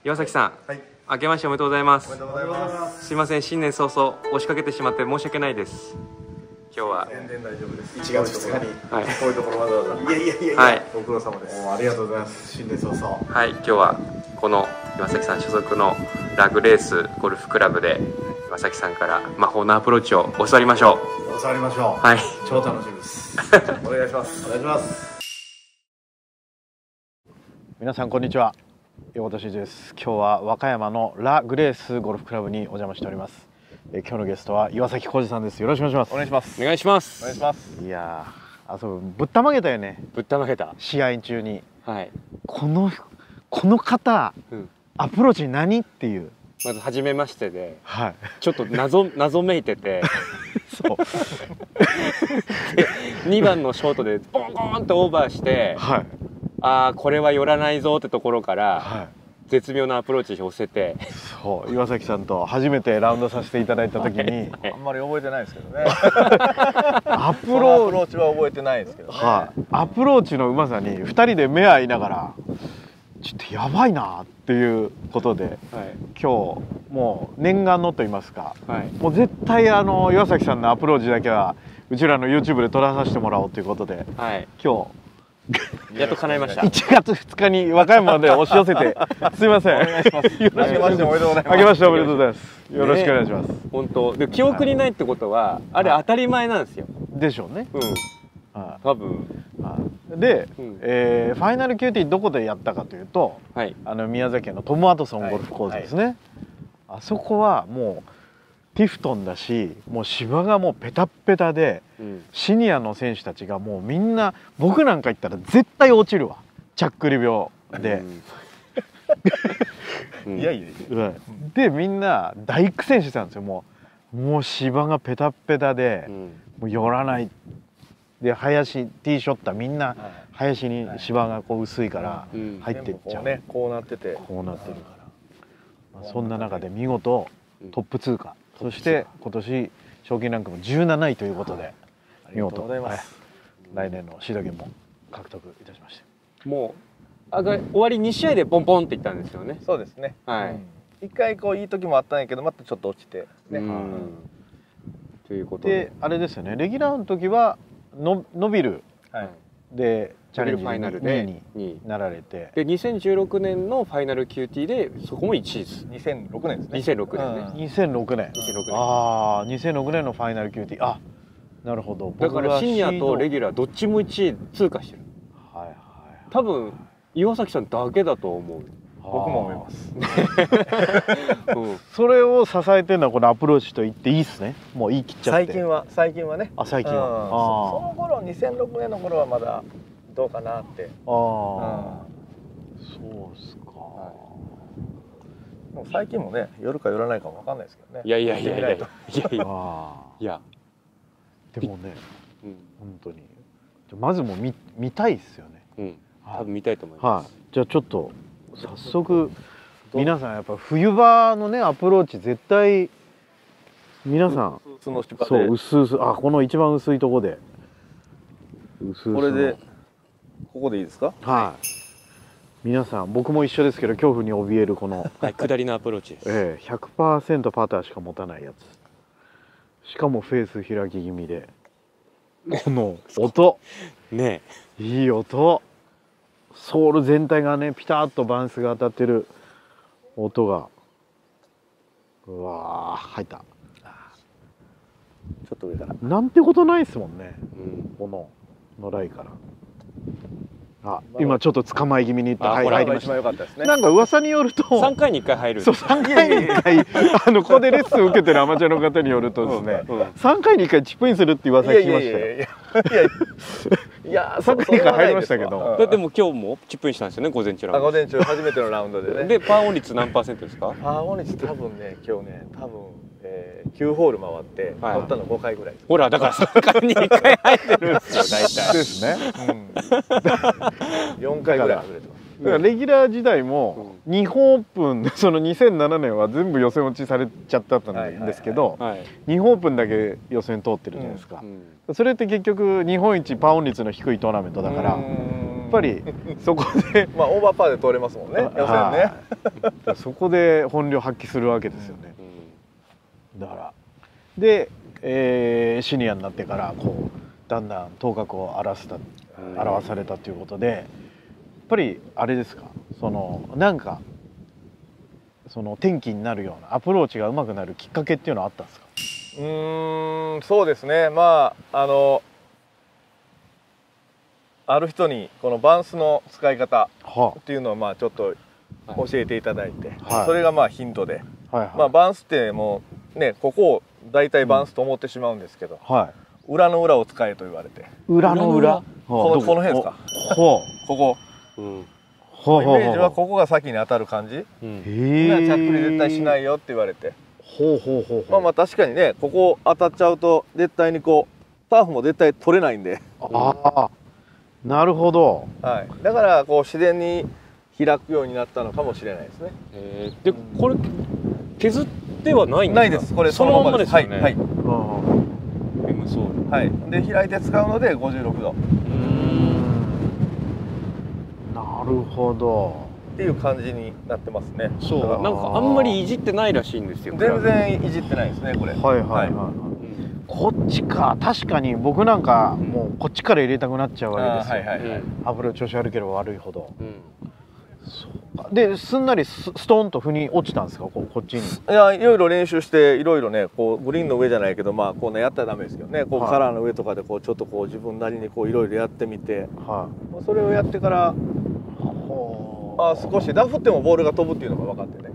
岩崎さん、 はい、 明けましておめでとうございます。 おめでとうございます。 すいません、新年早々押しかけてしまって申し訳ないです。今日は全然大丈夫です。1月2日に、 はいこういうところわざわざ。いや、 はい、 ご苦労様です。ありがとうございます。新年早々。 はい、今日はこの岩崎さん所属のラグレースゴルフクラブで岩崎さんから魔法のアプローチを教わりましょ教わりましょう。 う。はい、 超楽しみです。お願いします。お願いします。 皆さんこんにちは、横田慎二です。今日は和歌山のラ・グレースゴルフクラブにお邪魔しております。今日のゲストは岩崎浩二さんです。よろしくお願いします。 お願いします。 お願いします。 お願いします。 いやー、ぶったまげたよね。 ぶったまげた。 試合中に。 はい。 この方、アプローチ何っていう。 まず初めましてで、 はい。 ちょっと謎めいてて、 そう。 2番のショートでボンボンとオーバーして、 はい。 ああこれは寄らないぞってところから、 はい。 絶妙なアプローチを寄せて、 そう岩崎さんと初めてラウンドさせていただいた時に、 あんまり覚えてないですけどね。 アプアロープローチは覚えてないですけどね。 はい、アプローチのうまさに2人で目合いながらちょっとやばいなっていうことで、 はい、 今日もう念願のと言いますか、 はい、 もう絶対岩崎さんのアプローチだけはうちらの YouTube で撮らさせてもらおうということで、 はい、 今日やっと叶いました。 1月2日に和歌山まで押し寄せてすいません。お願いします。よろしくお願いします。おめでとうございます。明けましておめでとうございます。よろしくお願いします。 本当で記憶にないってことは、あれ当たり前なんですよ。 でしょうね。 多分。 で、ファイナル QT どこでやったかというと、 はい、 宮崎県のトム・ワトソンゴルフコースですね。はいはい、あそこはもうティフトンだし、もう芝がもうペタッペタで、シニアの選手たちがもうみんな、僕なんか行ったら絶対落ちるわ、ちゃっくり病で。いやいやでみんな大苦戦してたんですよ。もう芝がペタッペタで、もう寄らないで、林ティーショットはみんな林に芝がこう薄いから入ってっちゃう、 こうなってて、 こうなってるから、そんな中で見事トップ通過、そして今年賞金ランクも17位ということで、見事来年のシード権も獲得いたしまして、 もう終わり2試合でポンポンっていったんですよね。 そうですね。 はい。 一回こういい時もあったんやけど、またちょっと落ちてね。 ということで、あれですよね。レギュラーの時は伸びるでチャレンジファイナルで2位になられて、 で2016年のファイナル QT でそこも1位です。 2006年ですね。 2006年ね。 2006年。ああ、2006年のファイナル QT。あ、なるほど。 だからシニアとレギュラーどっちも1位通過してる。はいはい。多分岩崎さんだけだと思う。 僕も思います。 それを支えてるのはこのアプローチと言っていいですね。もう言い切っちゃって。 最近はね。 あ、最近は。 その頃2006年の頃はまだどうかなって。 そうですか。 最近もね、寄るか寄らないかもわかんないですけどね。 いやいや。でもね、本当にまずもう見たいですよね。 多分見たいと思います。 じゃあちょっと早速皆さんやっぱ冬場のねアプローチ絶対皆さんそう薄々、この一番薄いとこでこれでここでいいですか？ はい。皆さん僕も一緒ですけど恐怖に怯えるこの下りのアプローチです。 100% パターしか持たないやつ。しかもフェース開き気味でこの音ね、 いい音。ソール全体がねピタッとバウンスが当たってる音が、うわー入った。ちょっと上からなんてことないですもんね、こののライから。今ちょっと捕まえ気味に入りました。なんか噂によると 3回に1回入る。 そう、3回に1回ここでレッスン受けてるアマチュアの方によるとですね、3回に1回チップインするって噂聞きましたよ。いや3回に1回入りましたけど。 でも今日もチップインしたんですよね、午前中。 午前中初めてのラウンドでね。 でパーオン率何%ですか？ パーオン率多分ね、今日ね9ホール回って取ったの5回ぐらい。 ほらだから3回に1回入ってるんですよ大体。 ですね。 4回ぐらい外れてます。 だからレギュラー時代も日本オープンその2007年は全部予選落ちされちゃったんですけど、日本オープンだけ予選通ってるじゃないですか。それって結局日本一パーオン率の低いトーナメントだから、やっぱりそこでまあオーバーパーで通れますもんね、予選ね。 そこで本領発揮するわけですよね。だからで、シニアになってからこうだんだん頭角を現されたということで、やっぱりあれですか、なんか転機になるようなアプローチが上手くなるきっかけっていうのはあったんですか？ そうですね、まあある人にこのバンスの使い方っていうのをまあちょっと教えていただいて、それがまあヒントで、まあバンスってもうね、ここを大体バンスと思ってしまうんですけど、裏の裏を使えと言われて。 裏の裏、 この辺ですか。ここイメージはここが先に当たる感じ。みんなちゃっくり絶対しないよって言われて。まあ確かにね、ここ当たっちゃうと絶対にこうターフも絶対取れないんで。 なるほど。 だからこう自然に開くようになったのかもしれないですね。 でこれ削ってはないんですか？ないです。 これそのままです。はい。で開いて使うので56度。 なるほど。 っていう感じになってますね。 そう、なんかあんまりいじってないらしいんですよ。 全然いじってないですね、これ。 こっちか、確かに僕なんかもうこっちから入れたくなっちゃうわけですよ。アプローチ調子悪ければ悪いほど。ですんなりストーンと腑に落ちたんですか、こっちに？ いや、いろいろ練習していろいろね、こうグリーンの上じゃないけど、まあこうねやったらダメですけどね、こうカラーの上とかでこうちょっとこう自分なりにこういろいろやってみて、それをやってから少しダフってもボールが飛ぶっていうのが分かってね。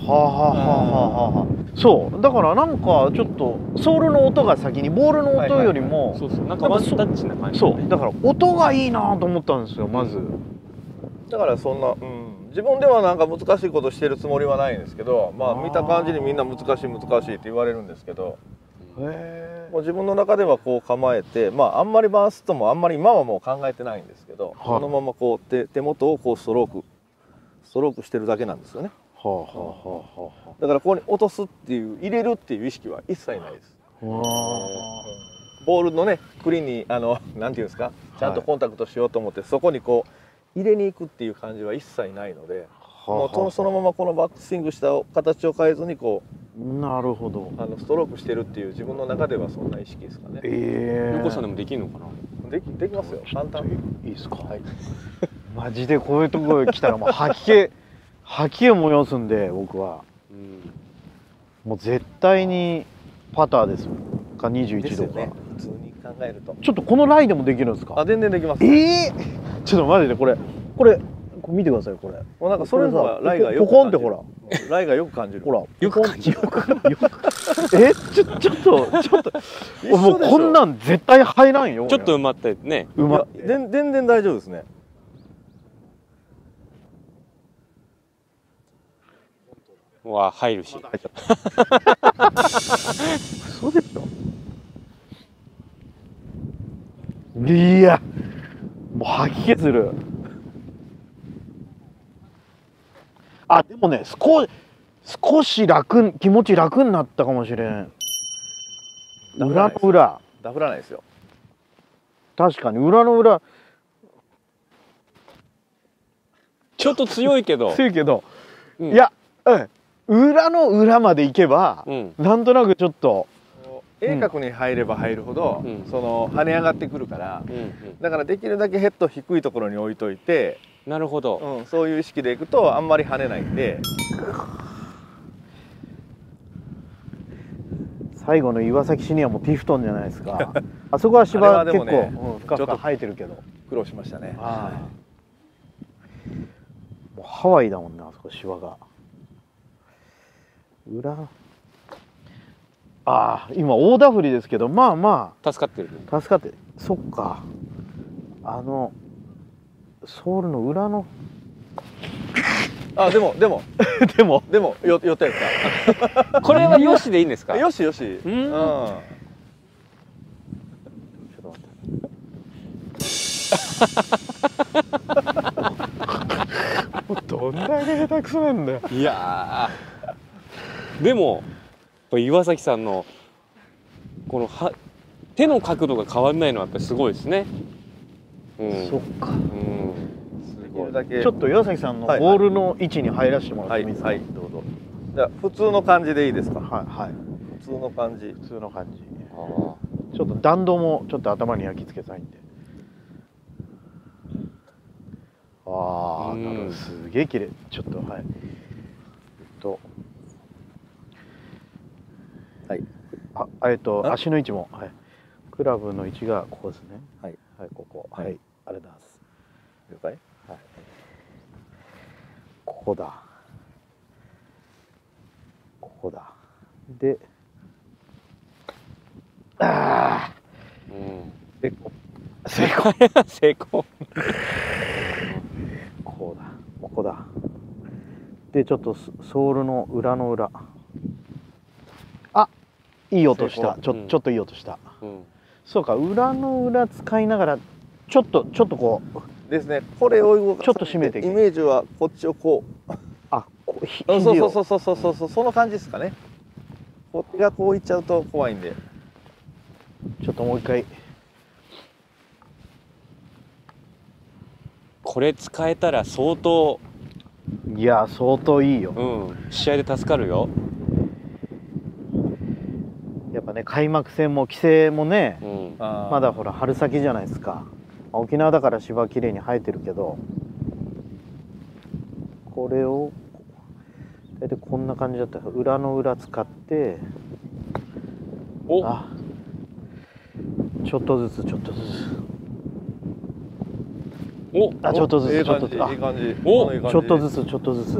そうだからなんかちょっとソールの音が先にボールの音よりもなんかワンタッチな感じ。 そうだから音がいいなと思ったんですよ、まず。 だからそんな、自分ではなんか難しいことしてるつもりはないんですけど、まあ見た感じにみんな難しいって言われるんですけど、もう自分の中ではこう構えて、まああんまりバンスともあんまり今はもう考えてないんですけど、そのままこう手元をこうストロークしてるだけなんですよね。だからここに落とすっていう入れるっていう意識は一切ないです。ボールのねクリーンになんていうんですか、ちゃんとコンタクトしようと思ってそこにこう入れに行くっていう感じは一切ないので、もうそのままこのバックスイングした形を変えずにこう、 なるほど、 ストロークしてるっていう自分の中ではそんな意識ですかね。 横さんでもできるのかな？ できますよ、簡単。 いいですか？マジでこういうところ来たらもう吐き気を催すんで、僕はもう絶対にパターですか、21度か。 普通に考えると。 ちょっとこのライでもできるんですか？ 全然できます。 ちょっとマジでこれ見てください、これ。 もうなんかそれがライがよくポコンってほら、 ライがよく感じる。 ほら、 よく感じる。 ちょっともうこんなん絶対入らんよ。 ちょっと埋まってね。 全然大丈夫ですね。 は入るし。 そうですよ。いや、もう吐き気する。でもね、少し気持ち楽になったかもしれん。裏の裏。 ダフらないですよ。 確かに裏の裏。 ちょっと強いけど。 いや、裏の裏まで行けば、なんとなくちょっと鋭角に入れば入るほど、跳ね上がってくるから、だからできるだけヘッド低いところに置いといて。 なるほど、 そういう意識でいくとあんまり跳ねないんで。 最後の岩崎シニアもティフトンじゃないですか。あそこは芝結構深々生えてるけど苦労しましたね。 もうハワイだもんな、あそこ芝が。今大ダフりですけど、まあ助かってる。 そっか、ソールの裏のでも寄ったやつか。 これはよしでいいんですか？ よし。 ちょっと待って。 どんだけ下手くそなんだよ。 いやーでもやっぱ岩崎さんのこの手の角度が変わらないのはやっぱりすごいですね。 そっか。 できるだけちょっと岩崎さんのボールの位置に入らせてもらってもいいですか。 はい、どうぞ。じゃあ普通の感じでいいですか。 はい。 普通の感じ。 普通の感じ。ちょっと弾道もちょっと頭に焼き付けたいんで。なるほど、すげえ綺麗。ちょっとはい。足の位置も、はい。クラブの位置がここですね。はい、ここ。はい、ありがとうございます。 了解。 はい。ここだ。ここだ。で、成功。 成功。 こうだ。ここだ。で、ちょっとソールの裏の裏。いい音した。ちょっといい音した。そうか、裏の裏使いながらちょっとこうですね。これを動かす。 ちょっと締めていく。 イメージはこっちをこう。そうその感じですかね。こっちがこういっちゃうと怖いんで。 ちょっともう一回。 これ使えたら相当。 いや相当いいよ。 試合で助かるよ。 やっぱね、開幕戦も規制もね、まだほら春先じゃないですか。沖縄だから芝きれいに生えてるけど、これを大体こんな感じだったら裏の裏使って、ちょっとずつちょっとずつ、ちょっとずつちょっとずつ、ちょっとずつちょっとずつ、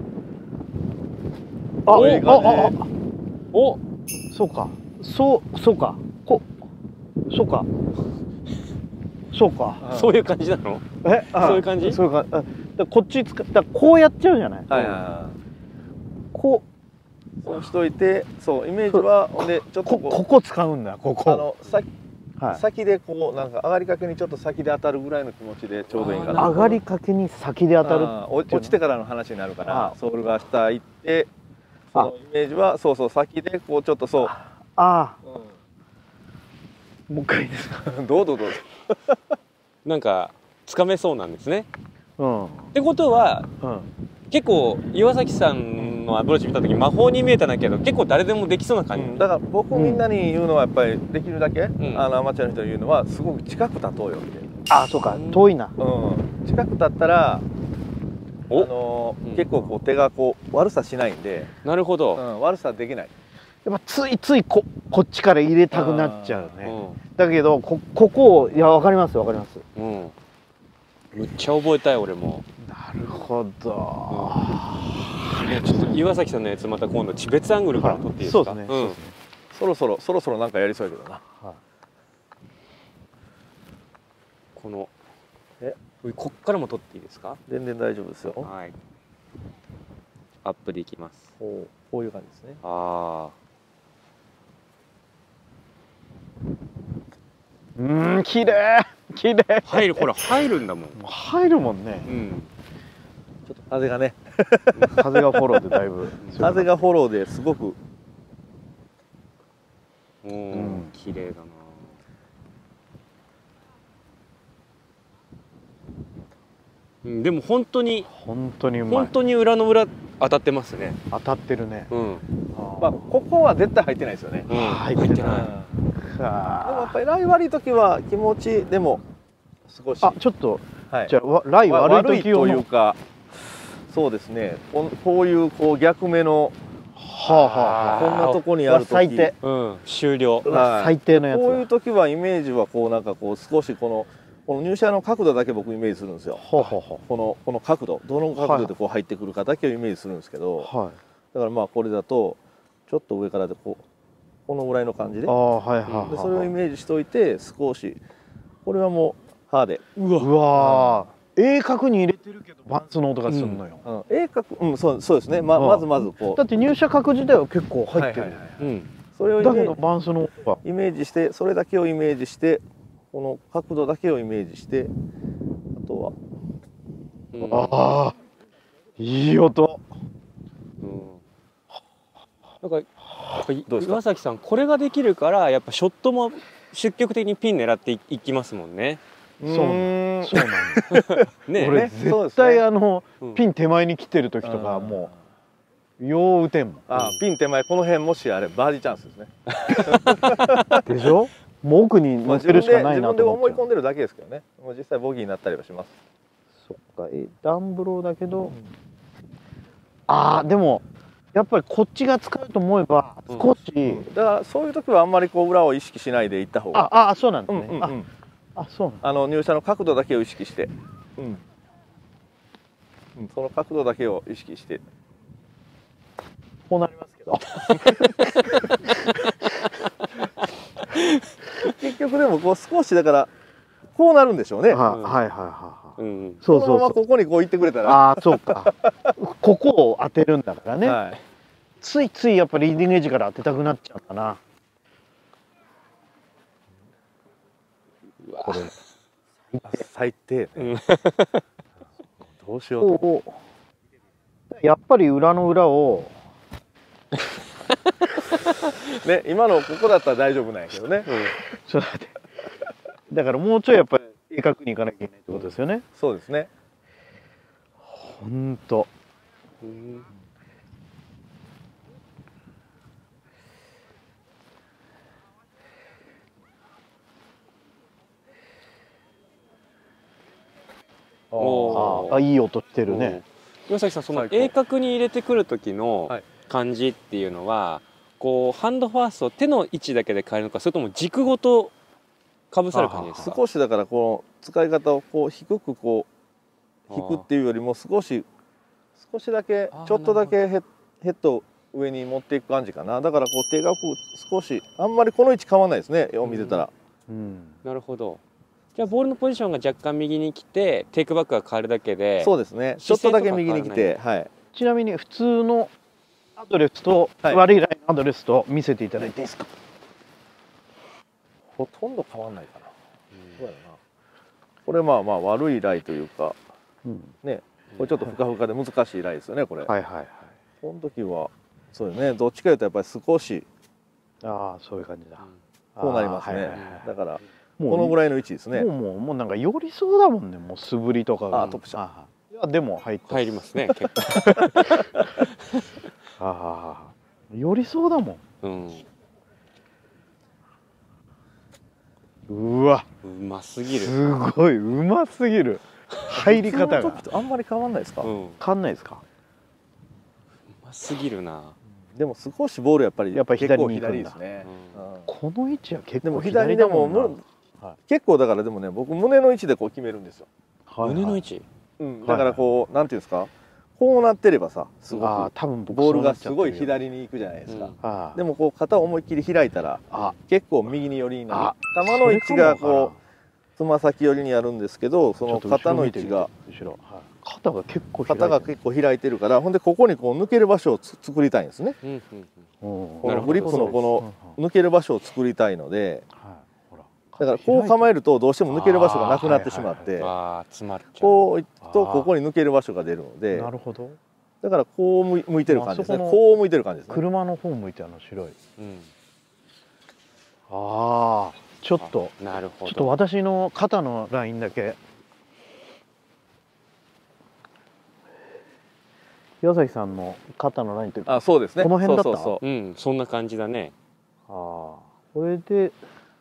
そうか、そうか、そうか、そうか、 そういう感じなの？そういう感じ？ そういう感じ。こっち使ったらこうやっちゃうじゃない。こうしといて、そうイメージはでちょっとここ使うんだ。ここ。 先でこうなんか上がりかけにちょっと先で当たるぐらいの気持ちでちょうどいいかな。 上がりかけに先で当たる。 落ちてからの話になるから、ソールが下行って、そのイメージはそう先でこうちょっとそう。 もう一回いいですか。 どうぞ。 なんかつかめそうなんですね。ってことは、結構岩崎さんのアプローチ見た時魔法に見えたんだけど、結構誰でもできそうな感じ。 だから僕みんなに言うのはやっぱりできるだけ、アマチュアの人に言うのはすごく近く立とうよって。 そうか、遠いな。 近く立ったら結構こう手がこう悪さしないんで。 なるほど。 悪さできない。 やっぱついついこっちから入れたくなっちゃうね。だけどここを分かります。 めっちゃ覚えたい俺も。 なるほど。 ちょっと岩崎さんのやつまた今度別アングルから撮っていいですか？ そろそろなんかやりそうやけどな。 このこっからも撮っていいですか？ 全然大丈夫ですよ。 はい。アップでいきます。 こういう感じですね。 綺麗。 入る、ほら入るんだもん。 入るもんね。 ちょっと風がね。 風がフォローでだいぶ。 風がフォローですごく。 綺麗だな。でも本当にうまい。本当に裏の裏当たってますね。 当たってるね。 ここは絶対入ってないですよね。 入ってない。でもやっぱりライ悪い時は気持ちでも少し。 ちょっとじゃあライ悪い時というか、 そうですね。こういう逆目のこんなとこにある時、 最低。 終了。 最低のやつ。 こういう時はイメージはなんか少しこの入射の角度だけ僕イメージするんですよ。この角度、どの角度で入ってくるかだけをイメージするんですけど、だからこれだとちょっと上からでこのぐらいの感じで、それをイメージしといて少し、これはもう歯で。 うわ。鋭角に入れてるけどバンスの音がするのよ。 鋭角、そうですね。まずこう。 だって入射角自体は結構入ってる。 それをだけどバンスの音がイメージして、それだけをイメージして、この角度だけをイメージして、あとはいい音。 なんかやっぱ岩崎さんこれができるからやっぱショットも積極的にピン狙っていきますもんね。 そうなんです。 ね、 俺絶対ピン手前に来てる時とかもうよう打てんもん。 ピン手前この辺もしあれバーディーチャンスですね。 でしょ。もう奥に乗せるしかないなと思っちゃう。 自分で思い込んでるだけですけどね。もう実際ボギーになったりはします。 そっか、ダンブローだけど、でもやっぱりこっちが使うと思えば少し、 だからそういう時はあんまりこう裏を意識しないで行った方が。 そうなんですね。そうなん。 入射の角度だけを意識して、その角度だけを意識して。 こうなりますけど。 結局でもこう少しだからこうなるんでしょうね。 そうそう。 このままここにこう行ってくれたら。 そうか。ここを当てるんだからね。ついついやっぱりリーディングエッジから当てたくなっちゃうんだな。 これ最低。どうしようと。 やっぱり裏の裏をね、今のここだったら大丈夫なんやけどね。 ちょっと待って。だからもうちょいやっぱり正確にいかなきゃいけないってことですよね。 そうですね。 本当。いい音してるね。 岩崎さん、その鋭角に入れてくる時の感じっていうのは、こうハンドファースト手の位置だけで変えるのか、それとも軸ごとかぶさる感じですか？ 少しだからこの使い方をこう低くこう引くっていうよりも少しだけちょっとだけヘッド上に持っていく感じかな。だからこう手がこう少しあんまりこの位置変わらないですね。を見てたら。 なるほど。じゃあボールのポジションが若干右に来てテイクバックが変わるだけで。 そうですね。ちょっとだけ右に来て、 ちなみに普通のアドレスと悪いラインのアドレスと見せていただいていいですか？ ほとんど変わらないかな。そうやな。これまあ悪いライというか、ね、これちょっとふかふかで難しいライですよね、これ。この時はそうよね。どっちかいうとやっぱり少しそういう感じだ。 こうなりますね。だからこのぐらいの位置ですね。 もうなんか寄りそうだもんね。もう素振りとかが。 トップショット。 いやでも入りますね。結構。 寄りそうだもん。うわ。 うますぎる。 すごい、うますぎる。入り方が。 あんまり変わんないですか？ 変わんないですか？ うますぎるな。 でも少しボールやっぱり左に行くんだ。この位置は結構左でも結構だからでもね、僕胸の位置でこう決めるんですよ。 胸の位置？ だからこうなんていうんですか、こうなってればさ、すごく多分ボールがすごい左に行くじゃないですか。でもこう肩を思いっきり開いたら結構右に寄りになる。球の位置がこうつま先寄りにあるんですけど、その肩の位置が肩が結構開いてるから、ほんでここにこう抜ける場所を作りたいんですね。このグリップのこの抜ける場所を作りたいので、だからこう構えるとどうしても抜ける場所がなくなってしまって、こういくとここに抜ける場所が出るので、だからこう向いてる感じですね。こう向いてる感じですね。 車の方向いて白い。ちょっと私の肩のラインだけ。岩崎さんの肩のラインってそうですね。 この辺だった。 そんな感じだね。 これで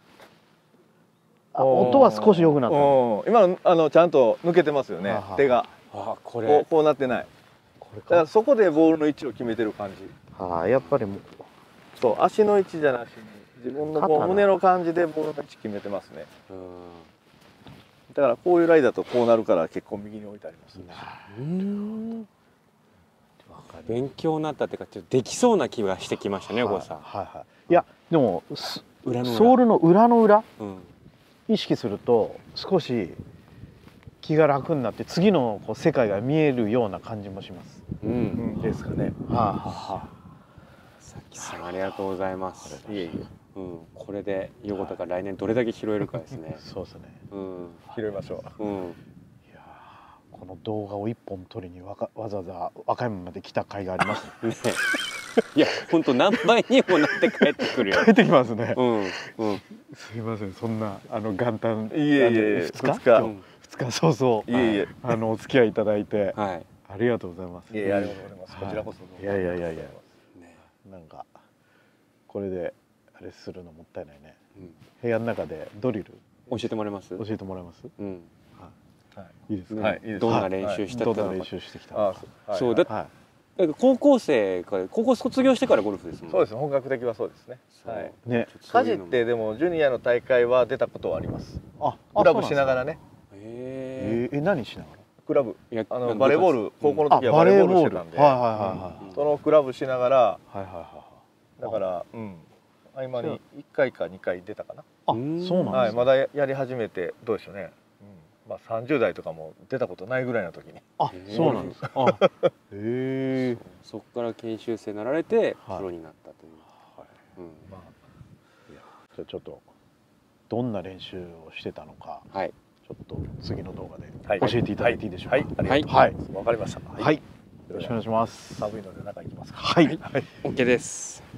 音は少し良くなった。 今ちゃんと抜けてますよね。手がこうなってない。だからそこでボールの位置を決めてる感じ。 やっぱりそう、足の位置じゃなしに自分のこう胸の感じでボールの位置決めてますね。だからこういうライだとこうなるから結構右に置いてありますね。 勉強になったっていうか、ちょっとできそうな気がしてきましたね、横田さん。 いやでもソールの裏の裏意識すると少し気が楽になって次の世界が見えるような感じもします。 ですかね。 さっきさんありがとうございます。これで横田が来年どれだけ拾えるかですね。 そうですね。 拾いましょう。 いやこの動画を1本撮りにわざわざ和歌山まで来た甲斐がありますね。 いや本当何倍にもなって帰ってくるよ。 帰ってきますね。すいません、そんな元旦2日そうお付き合いいただいてありがとうございます。 いやありがとうございます。こちらこそ。 いやなんかこれであれするのもったいないね。部屋の中でドリル教えてもらえます？ 教えてもらえます？いいですか？ どんな練習してたのか。 どんな練習してきたのか。 そうだ。高校生から高校卒業してからゴルフですもん。 そうです。本格的はそうですね。 ね。 家事ってでもジュニアの大会は出たことはあります。クラブしながらね。 何しながら？ クラブ。バレーボール高校の時はバレーボールしてたんで。そのクラブしながら。だから合間に1回か2回出たかな。 そうなんですね。 まだやり始めてどうでしょうね。30代とかも出たことないぐらいの時に。 そうなんですか。 そこから研修生になられてプロになったという。 じゃあちょっとどんな練習をしてたのか、ちょっと次の動画で教えていただいていいでしょうか。 はい、わかりました。 はい、よろしくお願いします。 寒いので中行きますか。 はい、 OK です。